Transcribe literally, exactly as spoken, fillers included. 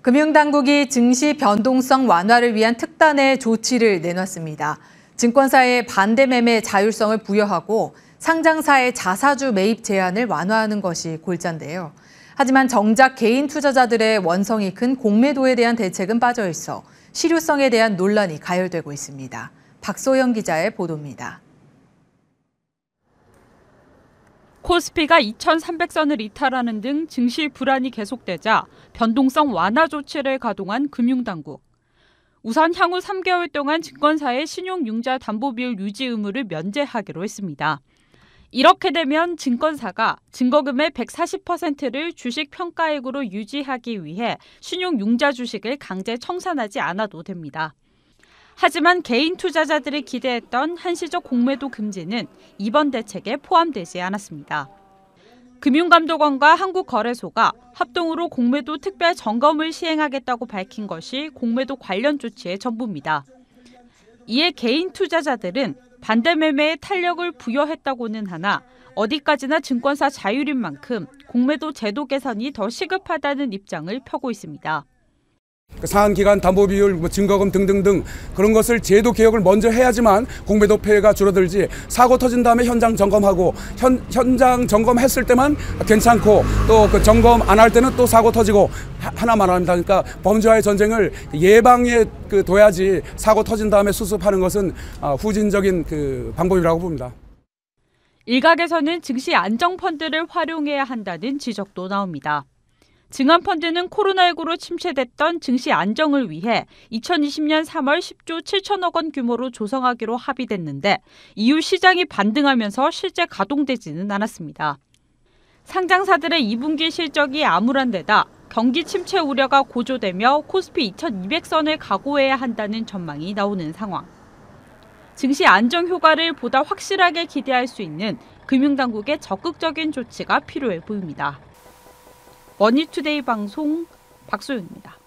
금융당국이 증시 변동성 완화를 위한 특단의 조치를 내놨습니다. 증권사의 반대 매매 자율성을 부여하고 상장사의 자사주 매입 제한을 완화하는 것이 골자인데요. 하지만 정작 개인 투자자들의 원성이 큰 공매도에 대한 대책은 빠져 있어 실효성에 대한 논란이 가열되고 있습니다. 박소영 기자의 보도입니다. 코스피가 이천삼백 선을 이탈하는 등 증시 불안이 계속되자 변동성 완화 조치를 가동한 금융당국. 우선 향후 삼 개월 동안 증권사의 신용융자 담보비율 유지 의무를 면제하기로 했습니다. 이렇게 되면 증권사가 증거금의 백사십 퍼센트를 주식 평가액으로 유지하기 위해 신용융자 주식을 강제 청산하지 않아도 됩니다. 하지만 개인 투자자들이 기대했던 한시적 공매도 금지는 이번 대책에 포함되지 않았습니다. 금융감독원과 한국거래소가 합동으로 공매도 특별 점검을 시행하겠다고 밝힌 것이 공매도 관련 조치의 전부입니다. 이에 개인 투자자들은 반대 매매에 탄력을 부여했다고는 하나 어디까지나 증권사 자율인 만큼 공매도 제도 개선이 더 시급하다는 입장을 펴고 있습니다. 상한기간 담보비율, 뭐 증거금 등등등 그런 것을 제도 개혁을 먼저 해야지만 공매도 피해가 줄어들지, 사고 터진 다음에 현장 점검하고 현, 현장 점검했을 때만 괜찮고 또 그 점검 안 할 때는 또 사고 터지고 하나만 합니다. 그러니까 범죄와의 전쟁을 예방에 그 둬야지 사고 터진 다음에 수습하는 것은 후진적인 그 방법이라고 봅니다. 일각에서는 증시 안정펀드를 활용해야 한다는 지적도 나옵니다. 증안펀드는 코로나십구로 침체됐던 증시 안정을 위해 이천이십년 삼월 십조 칠천억 원 규모로 조성하기로 합의됐는데 이후 시장이 반등하면서 실제 가동되지는 않았습니다. 상장사들의 이 분기 실적이 암울한 데다 경기 침체 우려가 고조되며 코스피 이천이백 선을 각오해야 한다는 전망이 나오는 상황. 증시 안정 효과를 보다 확실하게 기대할 수 있는 금융당국의 적극적인 조치가 필요해 보입니다. 머니투데이 방송 박소영입니다.